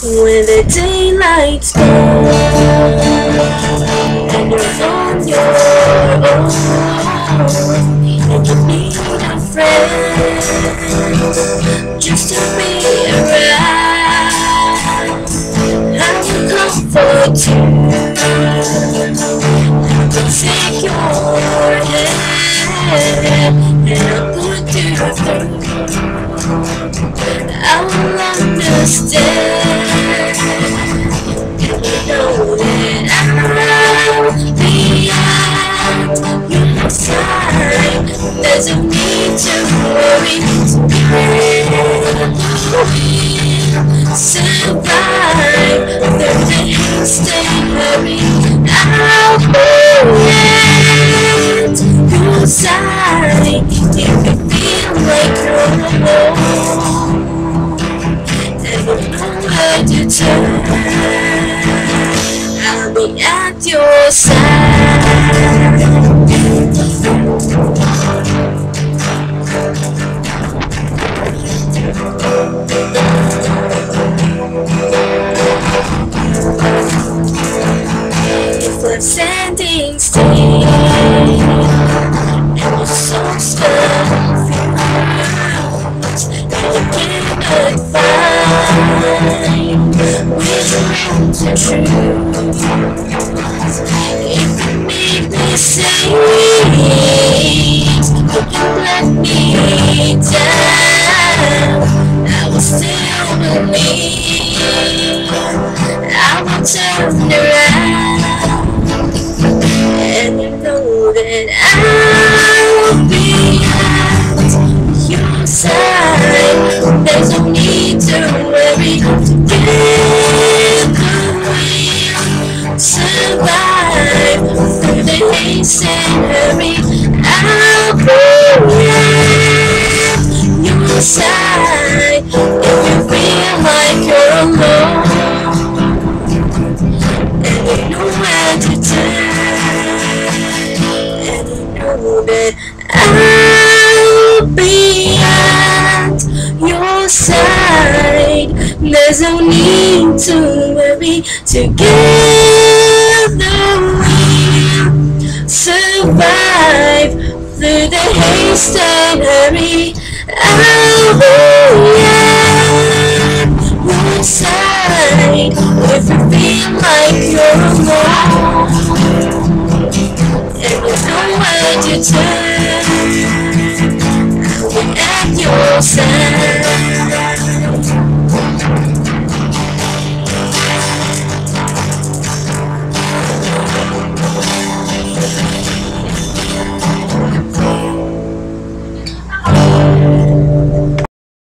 When the daylight's gone and you're on your own and you need a friend just to be around, I will comfort you, I will take your hand and I'll put you through. I will understand, and you know that I'll be at your side. There's no need to worry, we'll survive. There's a stay hurry, I'll be at your side. If you feel like you're alone and you know where to turn, I'll be at your side. If I'm standing still and your soul's confused and you cannot find which one to choose, if you make me say you can let me down, I will still believe, I will turn around, and you know that I'll be at your side. There's no need to worry, together we'll survive. Through the haste and hurry, I'll be at your side. If you feel like you're alone and you know where to turn, and you know that I'll be at your side. There's no need to worry, together we'll survive. Through the haste and hurry, I'll be at your side. If you feel like you're alone and you know where to turn, I'll be at your side.